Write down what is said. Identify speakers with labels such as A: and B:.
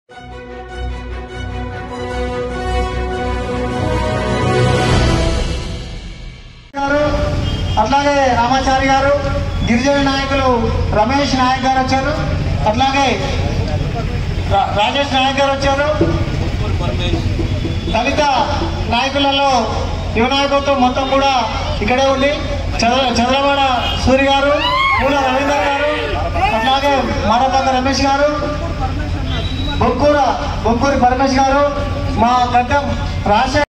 A: అట్లాగే రామాచారి గారు, గిరిజన నాయకులు రమేష్ నాయక్ గారు వచ్చారు, అట్లాగే రాజేష్ నాయక్ గారు వచ్చారు. దళిత నాయకులలో యువ నాయకత్వం మొత్తం కూడా ఇక్కడే ఉంది. చంద్రబాడ సూరి గారు, పూల రవీందర్ గారు, అట్లాగే మానవంగ రమేష్ గారు, బొక్కూరి పరమేష్ గారు, మా గడ్డం రాజశేఖర్